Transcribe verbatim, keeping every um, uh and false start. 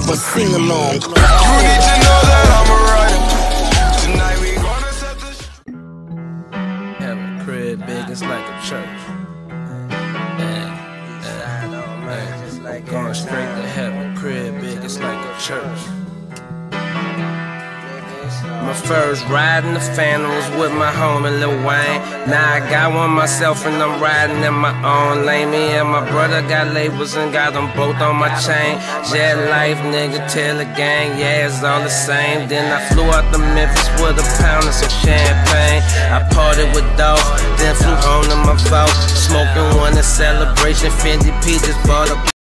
have a sing-along. You need to know that I'm a rider. Tonight we gonna set the have a crib big, it's like a church. Yeah, yeah, yeah. Going straight to heaven, crib big, it's like a church. My first ride in the Phantom was with my homie Lil Wayne. Now I got one myself and I'm riding in my own lane. Me and my brother got labels and got them both on my chain. Jet life, nigga, Taylor gang, yeah, it's all the same. Then I flew out to Memphis with a pound of some champagne. I partied with Dolph, then flew home to my vault. Smoking one in celebration, Fendi P just bought a